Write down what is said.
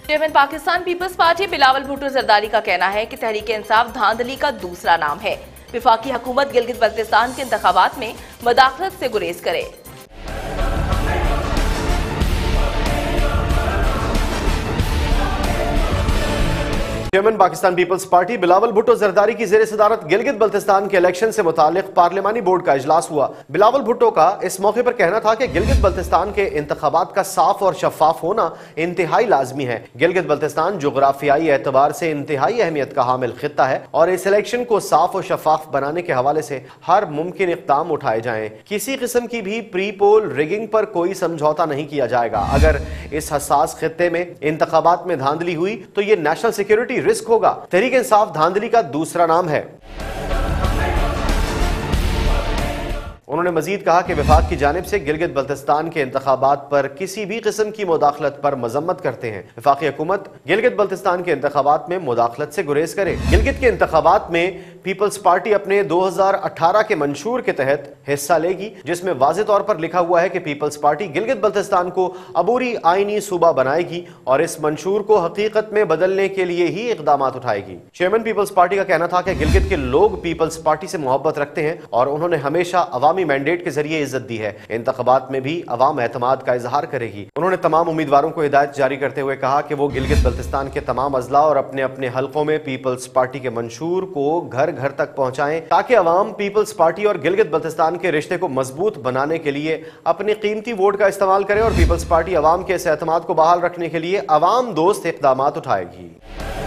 Chairman Pakistan Peoples Party Bilawal Bhutto Zardari का कहना है कि तहरीक इंसाफ धांधली का दूसरा नाम है। वफाकी हुकूमत गिलगित बल्तिस्तान के इंतखाबात में मुदाखलत से गुरेज करे। चेयरमैन पाकिस्तान पीपल्स पार्टी बिलावल भुट्टो जरदारी की ज़ेर सदारत गिलगित बल्तिस्तान के इलेक्शन से मुतालिक पार्लिमानी बोर्ड का इजलास हुआ। बिलावल भुट्टो का इस मौके पर कहना था कि गिलगित बल्तिस्तान के इंतखाबात का साफ और शफाफ होना इंतहाई लाजमी है। गिलगित बल्तिस्तान जोग्राफियाई एतबार से इंतहाई अहमियत का हामिल खित्ता है और इस इलेक्शन को साफ और शफाफ बनाने के हवाले से हर मुमकिन इक़दाम उठाए जाएं। किसी किस्म की भी प्री पोल रिगिंग पर कोई समझौता नहीं किया जाएगा। अगर इस हसास खित्ते में इंतखाबात में धांधली हुई तो ये नेशनल सिक्योरिटी रिस्क होगा। तहरीक इंसाफ धांधली का दूसरा नाम है। उन्होंने मजीद कहा कि विफाक की जानिब से गिलगित बल्तिस्तान के इंतखाबात पर किसी भी किस्म की मुदाखलत पर मजम्मत करते हैं। वफाकी हुकूमत गिलगित बल्तिस्तान के इंतखाबात में मुदाखलत से गुरेज करे। गिलगित के इंतखाबात में पीपल्स पार्टी अपने 2018 के मंशूर के तहत हिस्सा लेगी, जिसमें वाज़ेह तौर पर लिखा हुआ है कि पीपल्स पार्टी गिलगित बल्तिस्तान को अबूरी आईनी सूबा बनाएगी और इस मंशूर को हकीकत में बदलने के लिए ही इक़दामात उठाएगी। चेयरमैन पीपल्स पार्टी का कहना था कि गिलगित के लोग पीपल्स पार्टी से मोहब्बत रखते हैं और उन्होंने हमेशा अवामी मैंडेट के जरिए इज्जत दी है। इंतखाबात में भी अवाम एतमाद का इजहार करेगी। उन्होंने तमाम उम्मीदवारों को हिदायत जारी करते हुए कहा कि वो गिलगित बल्तिस्तान के तमाम अजला और अपने अपने हलकों में पीपल्स पार्टी के मंशूर को घर घर तक पहुंचाएं ताकि अवाम पीपल्स पार्टी और गिलगित बल्तिस्तान के रिश्ते को मजबूत बनाने के लिए अपने कीमती वोट का इस्तेमाल करे और पीपल्स पार्टी अवाम के इस एतमाद को बहाल रखने के लिए अवाम दोस्त इक़दामात उठाएगी।